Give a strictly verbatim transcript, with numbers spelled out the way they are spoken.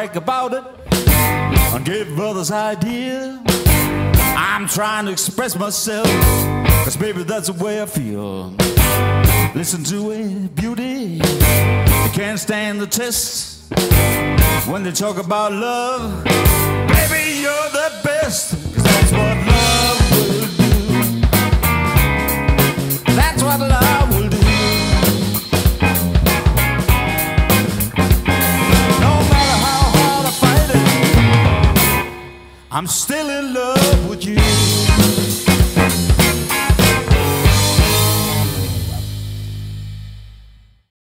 brag about it and give others ideas. I'm trying to express myself, cause baby that's the way I feel. Listen to it, beauty, you can't stand the test. When they talk about love, baby you're the best. Cause that's what love will do. That's what love will do. No matter how hard I fight it, I'm still in love with you.